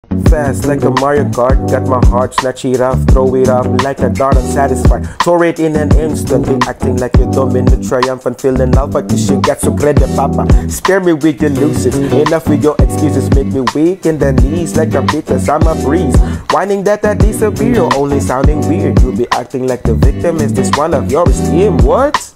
Fast like a Mario Kart, got my heart, snatch it off, throw it up like a dart, I'm satisfied. Tore it in an instant, be acting like you're dumb in the triumphant feeling alpha, this shit got so great, papa. Spare me with your losers, enough with your excuses, make me weak in the knees like I'm because I'm a breeze. Whining that I disappear, only sounding weird. You be acting like the victim, is this one of your esteem? What?